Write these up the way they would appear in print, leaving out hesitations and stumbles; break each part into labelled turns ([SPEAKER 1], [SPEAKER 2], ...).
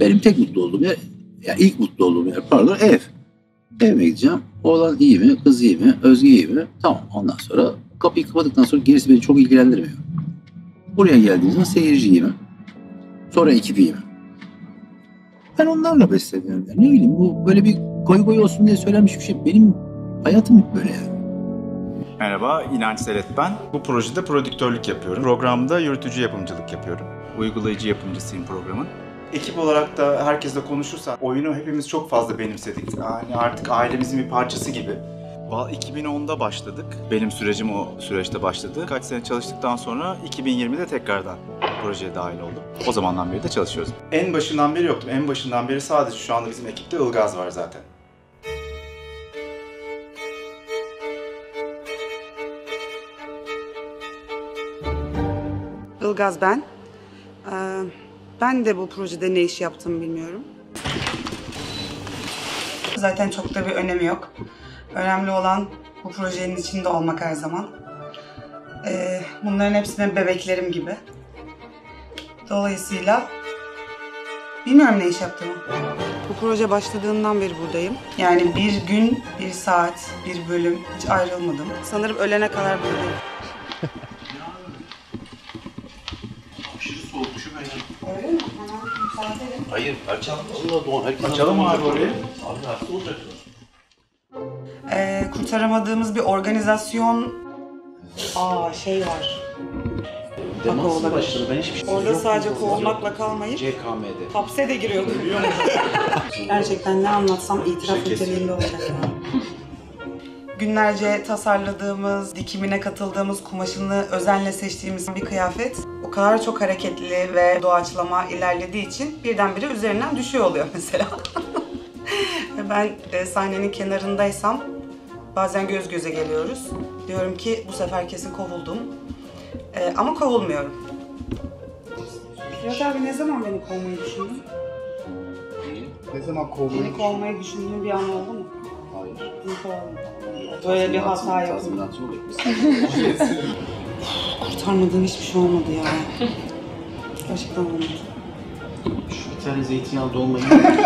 [SPEAKER 1] Benim tek mutlu olduğum yer, ya ilk mutlu olduğum yer pardon ev. Evime gideceğim. Oğlan iyi mi, kız iyi mi, Özge iyi mi? Tamam, ondan sonra kapıyı kapadıktan sonra gerisi beni çok ilgilendirmiyor. Buraya geldiğimizde seyirci iyi mi? Sonra ekip iyi mi? Ben onlarla besleniyorum. Yani. Ne bileyim, bu böyle bir koyu koyu olsun diye söylenmiş bir şey. Benim hayatım hep böyle yani.
[SPEAKER 2] Merhaba, İnanç Seret ben. Bu projede prodüktörlük yapıyorum. Programda yürütücü yapımcılık yapıyorum. Uygulayıcı yapımcısıyım programın. Ekip olarak da herkesle konuşursak oyunu hepimiz çok fazla benimsedik. Yani artık ailemizin bir parçası gibi. 2010'da başladık. Benim sürecim o süreçte başladı. Kaç sene çalıştıktan sonra 2020'de tekrardan projeye dahil oldum. O zamandan beri de çalışıyoruz. En başından beri yoktum. En başından beri sadece şu anda bizim ekipte Ilgaz var zaten.
[SPEAKER 3] Ilgaz ben. Ben de bu projede ne iş yaptığımı bilmiyorum. Zaten çok da bir önemi yok. Önemli olan bu projenin içinde olmak her zaman. Bunların hepsi bebeklerim gibi. Dolayısıyla bilmiyorum ne iş yaptığımı. Bu proje başladığından beri buradayım. Yani bir gün, bir saat, bir bölüm hiç ayrılmadım. Sanırım ölene kadar buradayım. Öyle mi? Müsaade edin.
[SPEAKER 1] Hayır, açalım. Allah doğan.
[SPEAKER 2] Açalım abi orayı.
[SPEAKER 1] Abi hasta olacak.
[SPEAKER 3] Kurtaramadığımız bir organizasyon şey var.
[SPEAKER 1] Demansı başladı. Ben hiçbir şey
[SPEAKER 3] Orada sadece kovulmakla kalmayıp
[SPEAKER 1] CKM'de.
[SPEAKER 3] hapse de giriyordum. Gerçekten ne anlatsam itiraf niteliğinde olacak yani. Günlerce tasarladığımız, dikimine katıldığımız, kumaşını özenle seçtiğimiz bir kıyafet o kadar çok hareketli ve doğaçlama ilerlediği için birdenbire üzerinden düşüyor oluyor mesela. Ben sahnenin kenarındaysam bazen göz göze geliyoruz. Diyorum ki bu sefer kesin kovuldum. Ama kovulmuyorum. Fırat abi ne zaman beni kovmayı düşündün?
[SPEAKER 4] Ne zaman kovmayı
[SPEAKER 3] Beni kovmayı düşündüğün bir an oldu mu?
[SPEAKER 1] Hayır.
[SPEAKER 3] Böyle bir hata yaptım. Kurtarmadığım hiçbir şey olmadı ya. Gerçekten olmadı.
[SPEAKER 1] Bir tane zeytinyağlı dolmayı.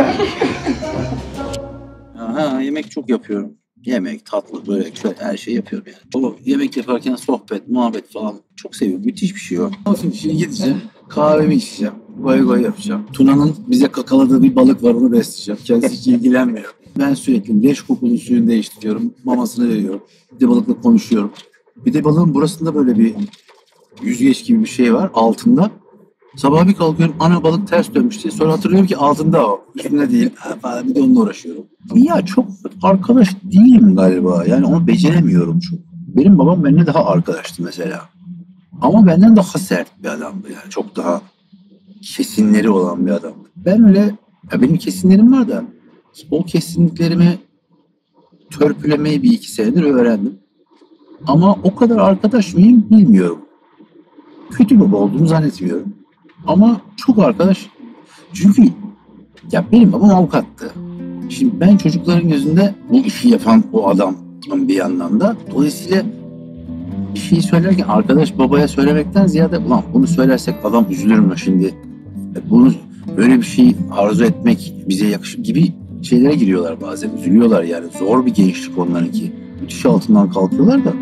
[SPEAKER 1] Yemek çok yapıyorum. Yemek, tatlı, börek, şöyle her şeyi yapıyorum yani. O yemek yaparken sohbet, muhabbet falan çok seviyorum. Müthiş bir şey o. Şimdi gideceğim, kahvemi içeceğim, goy goy yapacağım. Tuna'nın bize kakaladığı bir balık var, onu besleyeceğim. Kendisi hiç ilgilenmiyor. Ben sürekli leş kokulu suyunu değiştiriyorum, mamasını veriyorum. Bir de balıkla konuşuyorum. Bir de balığın burasında böyle bir yüzgeç gibi bir şey var altında. Sabah bir kalkıyorum, ana balık ters dönmüştü. Sonra hatırlıyorum ki altında o, üstünde değil. Bir de onunla uğraşıyorum. Ya çok arkadaş değilim galiba. Yani onu beceremiyorum çok. Benim babam benimle daha arkadaştı mesela. Ama benden daha sert bir adamdı yani. Çok daha kesinleri olan bir adamdı. Ben öyle, ya benim kesinlerim var da o kesinliklerimi törpülemeyi bir iki senedir öğrendim. Ama o kadar arkadaş mıyım bilmiyorum. Kötü baba olduğumu zannetmiyorum. Ama çok arkadaş. Çünkü ya benim babam avukattı. Şimdi ben çocukların gözünde bu işi yapan o adam bir yandan da. Dolayısıyla bir şeyi söylerken arkadaş babaya söylemekten ziyade ulan bunu söylersek adam üzülür mü şimdi? Bunu böyle bir şey arzu etmek bize yakışır gibi şeylere giriyorlar bazen. Üzülüyorlar yani. Zor bir gençlik onlarınki. Müthiş altından kalkıyorlar da.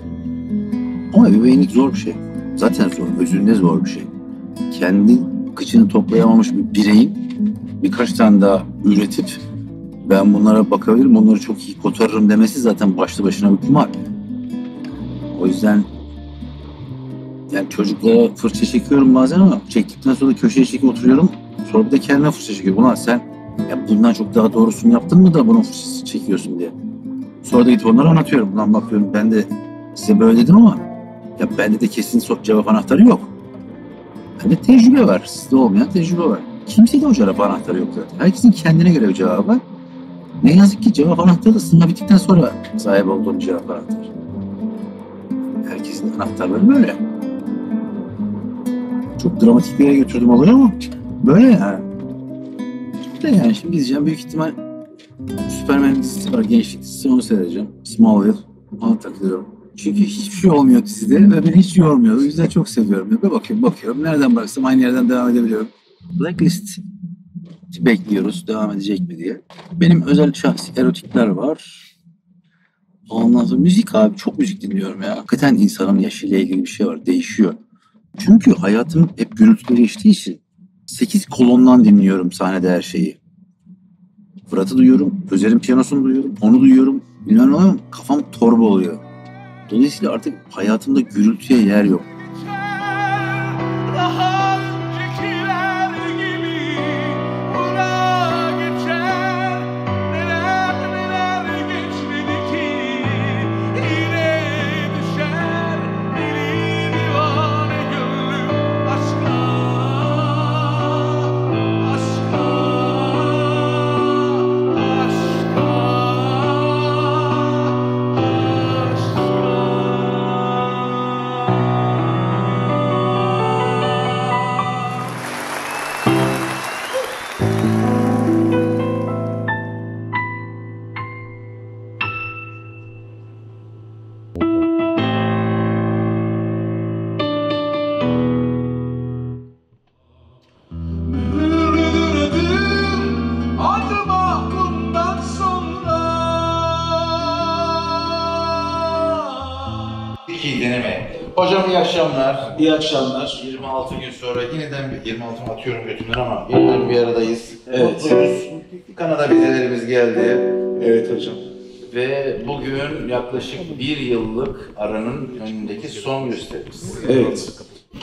[SPEAKER 1] Ama ebeveynlik zor bir şey. Zaten zor. Özünde zor bir şey. Kendi kıçını toplayamamış bir bireyin birkaç tane daha üretip ben bunlara bakabilirim, onları çok iyi kotarırım demesi zaten başlı başına bir kumar. O yüzden yani çocuklara fırça çekiyorum bazen ama çektikten sonra da köşeye çekip oturuyorum. Sonra bir de kendime fırça çekiyorum. Ulan sen ya bundan çok daha doğrusunu yaptın mı da bunun fırçası çekiyorsun diye. Sonra da gidip onlara anlatıyorum. Ulan bakıyorum ben de size böyle dedim ama ya bende de kesin cevap anahtarı yok. Bende tecrübe var. Sizde olmayan tecrübe var. Kimsede o cevap anahtarı yok zaten. Herkesin kendine göre bir cevabı var. Ne yazık ki cevap anahtarı da sınav bittikten sonra sahip olduğum cevap anahtarı. Herkesin anahtarları böyle. Çok dramatik bir yere götürdüm olayı ama böyle yani. Böyle yani şimdi gideceğim büyük ihtimal Superman dizisi var, gençlik dizisi, onu seyredeceğim. Smallville, ona takılıyorum. Çünkü hiçbir şey olmuyor dizide ve beni hiç yormuyor. O yüzden çok seviyorum. Ve bakıyorum. Nereden bıraksam aynı yerden devam edebiliyorum. Blacklist Bekliyoruz devam edecek mi diye. Benim özel şahsi erotikler var. Ondan sonra müzik abi çok müzik dinliyorum ya. Hakikaten insanın yaşıyla ilgili bir şey var. Değişiyor. Çünkü hayatım hep gürültüleri geçtiği için 8 kolondan dinliyorum sahnede her şeyi. Fırat'ı duyuyorum, Özer'in piyanosunu duyuyorum, onu duyuyorum. Bilmem ne oluyor, kafam torba oluyor. Dolayısıyla artık hayatımda gürültüye yer yok.
[SPEAKER 5] Hocam iyi akşamlar.
[SPEAKER 6] İyi akşamlar.
[SPEAKER 5] 26 gün sonra yeniden 26 mı atıyorum götümden ama yeniden bir aradayız.
[SPEAKER 6] Evet.
[SPEAKER 5] Mutluyuz. Kanada vizelerimiz geldi.
[SPEAKER 6] Evet hocam.
[SPEAKER 5] Ve bugün yaklaşık bir yıllık aranın önündeki son gösterimiz.
[SPEAKER 6] Evet.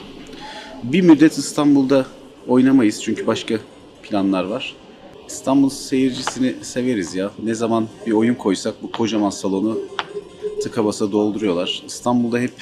[SPEAKER 6] Bir müddet İstanbul'da oynamayız çünkü başka planlar var. İstanbul seyircisini severiz ya. Ne zaman bir oyun koysak bu kocaman salonu tıka basa dolduruyorlar. İstanbul'da hep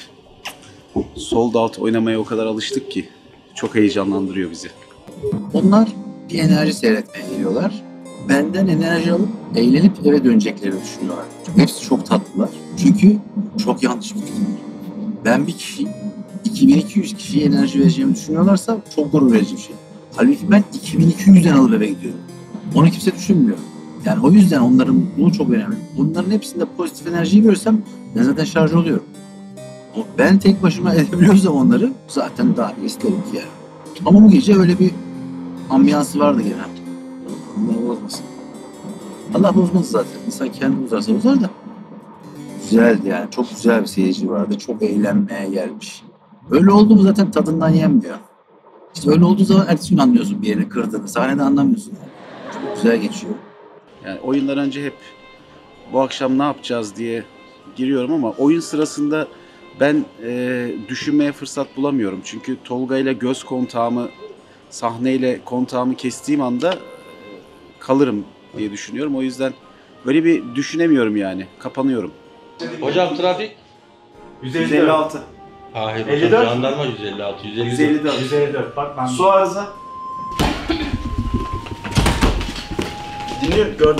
[SPEAKER 6] sold out oynamaya o kadar alıştık ki çok heyecanlandırıyor bizi.
[SPEAKER 1] Onlar bir enerji seyretmeye geliyorlar. Benden enerji alıp eğlenip eve döneceklerini düşünüyorlar. Hepsi çok tatlılar. Çünkü çok yanlış bir fikir. Ben bir kişi 2200 kişiye enerji vereceğimi düşünüyorlarsa çok gurur verici bir şey. Halbuki ben 2200'den alıp eve gidiyorum. Onu kimse düşünmüyor. Yani o yüzden onların mutluluğu çok önemli. Onların hepsinde pozitif enerjiyi görürsem ben zaten şarj oluyorum. Ama ben tek başıma edebiliyorsam onları zaten daha iyi isterim ki yani. Ama bu gece öyle bir ambiyansı vardı gene. Allah bozmasın. Allah bozmaz zaten. İnsan kendi bozarsa bozar da. Güzeldi yani. Çok güzel bir seyirci vardı. Çok eğlenmeye gelmiş. Öyle oldu mu zaten tadından yenmiyor. İşte öyle olduğu zaman ertesi gün anlıyorsun bir yerini kırdığını. Sahnede anlamıyorsun yani. Çok güzel geçiyor.
[SPEAKER 6] Yani oyundan önce hep bu akşam ne yapacağız diye giriyorum ama oyun sırasında ben düşünmeye fırsat bulamıyorum. Çünkü Tolga ile göz kontağımı, sahneyle kontağımı kestiğim anda kalırım diye düşünüyorum. O yüzden böyle bir düşünemiyorum yani. Kapanıyorum.
[SPEAKER 7] Hocam trafik?
[SPEAKER 2] 156.
[SPEAKER 7] Hayır hocam
[SPEAKER 2] 54.
[SPEAKER 7] jandarma 156, 154.
[SPEAKER 2] 154. 154. Bak ben... Su arıza. Dinliyorum, gördüm.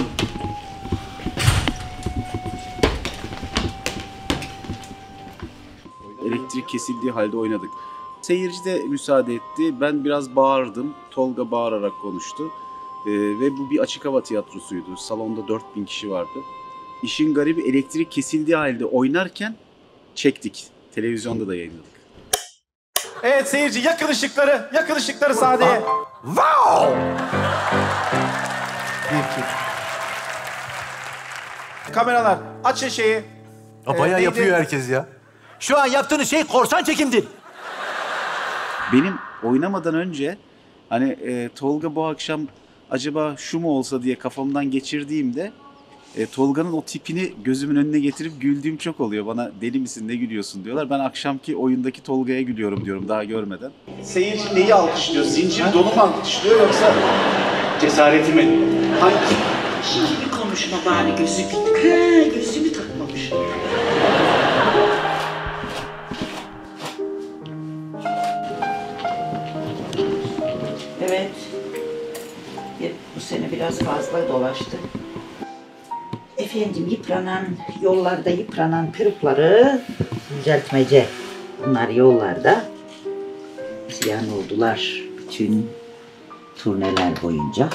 [SPEAKER 6] Elektrik kesildiği halde oynadık. Seyirci de müsaade etti. Ben biraz bağırdım. Tolga bağırarak konuştu. Ve bu bir açık hava tiyatrosuydu. Salonda 4000 kişi vardı. İşin garibi elektrik kesildiği halde oynarken çektik. Televizyonda da yayınladık.
[SPEAKER 2] Evet seyirci yakın ışıkları sahneye. Wow! Kameralar açın şeyi.
[SPEAKER 8] Bayağı
[SPEAKER 2] neydi?
[SPEAKER 8] yapıyor herkes ya. Şu an yaptığınız şey korsan çekimdir.
[SPEAKER 6] Benim oynamadan önce hani Tolga bu akşam acaba şu mu olsa diye kafamdan geçirdiğimde Tolga'nın o tipini gözümün önüne getirip güldüğüm çok oluyor. Bana deli misin ne gülüyorsun diyorlar. Ben akşamki oyundaki Tolga'ya gülüyorum diyorum daha görmeden.
[SPEAKER 9] Seyirci neyi alkışlıyor? Zincir donu mu alkışlıyor yoksa cesareti mi? Hangisi?
[SPEAKER 10] Şimdi bir konuşma bari gözü gözümü takmamış. Evet. Bu sene biraz fazla dolaştı. Efendim yollarda yıpranan perukları düzeltmece. Bunlar yollarda ziyan oldular bütün turneler boyunca.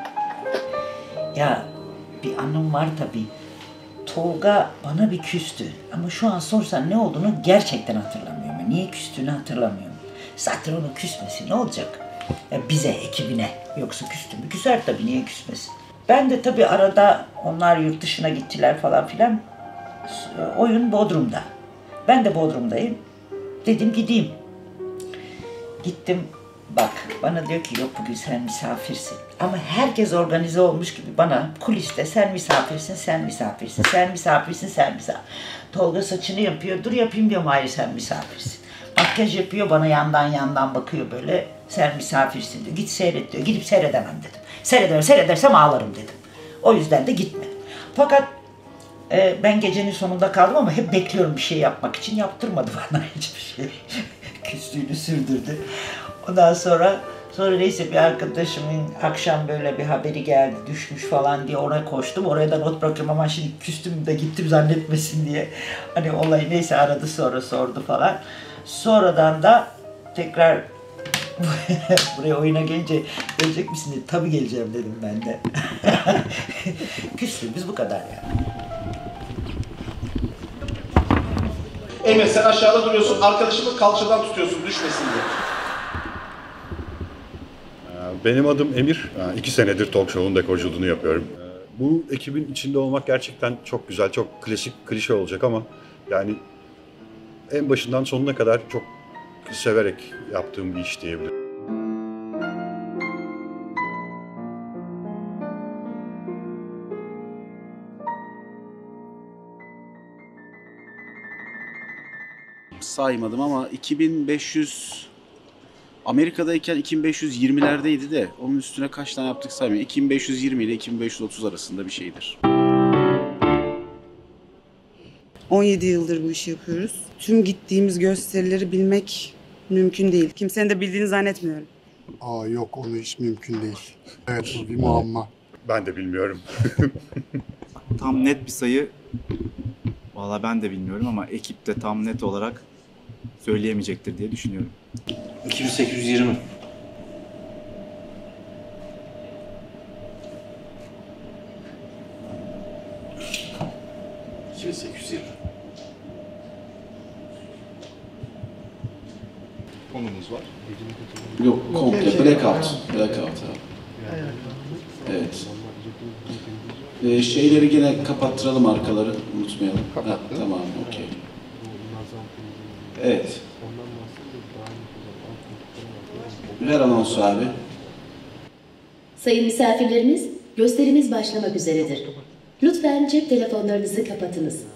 [SPEAKER 10] Ya bir anım var tabii. Tolga bana bir küstü. Ama şu an sorsan ne olduğunu gerçekten hatırlamıyorum. Niye küstüğünü hatırlamıyorum. Zaten onun küsmesi ne olacak? Yani bize, ekibine. Yoksa küstü mü? Küser tabii, niye küsmesin? Ben de tabii arada onlar yurt dışına gittiler falan filan. Oyun Bodrum'da. Ben de Bodrum'dayım. Dedim gideyim. Gittim. Bak bana diyor ki yok bugün sen misafirsin. Ama herkes organize olmuş gibi bana kuliste sen misafirsin, sen misafirsin, sen misafirsin, sen misafirsin. Tolga saçını yapıyor. Dur yapayım diyorum, hayır sen misafirsin. Makyaj yapıyor, bana yandan bakıyor böyle. Sen misafirsin diyor. Git seyret diyor. Gidip seyredemem dedim. Seyredersem ağlarım dedim. O yüzden de gitmedim. Fakat ben gecenin sonunda kaldım ama hep bekliyorum bir şey yapmak için. Yaptırmadı bana hiçbir şey. Küslüğünü sürdürdü. Ondan sonra neyse bir arkadaşımın akşam böyle bir haberi geldi, düşmüş falan diye ona koştum. Oraya da not bırakıyorum ama şimdi küstüm de gittim zannetmesin diye. Hani olayı neyse aradı, sonra sordu falan. Sonradan da tekrar buraya oyuna gelecek misin dedi. Tabii geleceğim dedim ben de. Küslüğümüz bu kadar yani.
[SPEAKER 9] Emre sen aşağıda duruyorsun, arkadaşımı kalçadan tutuyorsun düşmesin diye.
[SPEAKER 11] Benim adım Emir. 2 senedir talk show'un dekorculuğunu yapıyorum. Bu ekibin içinde olmak gerçekten çok güzel, çok klasik, klişe olacak ama yani en başından sonuna kadar çok severek yaptığım bir iş diyebilirim.
[SPEAKER 6] Saymadım ama 2500 Amerika'dayken 2520'lerdeydi de onun üstüne kaç tane yaptık saymıyorum. 2520 ile 2530 arasında bir şeydir.
[SPEAKER 3] 17 yıldır bu işi yapıyoruz. Tüm gittiğimiz gösterileri bilmek mümkün değil. Kimsenin de bildiğini zannetmiyorum.
[SPEAKER 4] Yok onu hiç mümkün değil. Evet bu bir muamma.
[SPEAKER 11] Ben de bilmiyorum.
[SPEAKER 2] Tam net bir sayı valla ben de bilmiyorum ama ekip de tam net olarak söyleyemeyecektir diye düşünüyorum.
[SPEAKER 9] 2820.
[SPEAKER 11] Konumuz var.
[SPEAKER 1] Yok, komple blackout. Blackout abi. Evet. Şeyleri yine kapattıralım, arkaları unutmayalım. Ha, tamam, okey. Evet. Ver anonsu abi.
[SPEAKER 12] Sayın misafirlerimiz, gösterimiz başlamak üzeredir. Lütfen cep telefonlarınızı kapatınız.